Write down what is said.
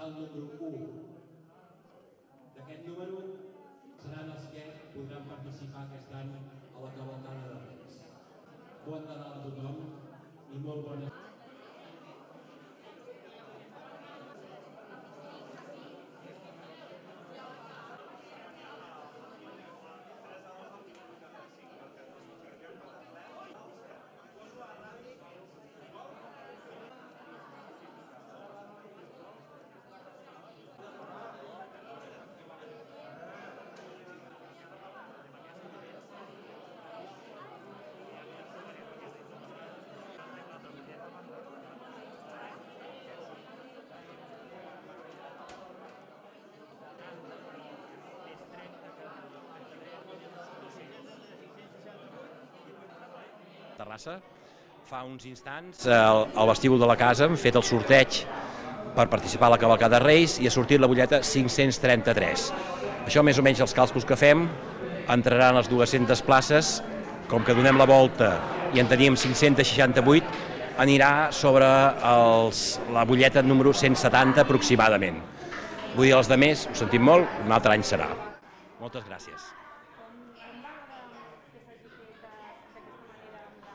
serà el número 1. D'aquest número seran els que podran participar aquest any a la cavalcada de Reis. Bon Nadal a tothom i molt bona... Terrassa. Fa uns instants al vestíbul de la casa hem fet el sorteig per participar a la cavalcada de Reis i ha sortit la butlleta 533. Això més o menys els càlculs que fem, entraran les 200 places, com que donem la volta i en teníem 568, anirà sobre la butlleta número 170 aproximadament. Vull dir, els altres, ho sentim molt, un altre any serà. Moltes gràcies.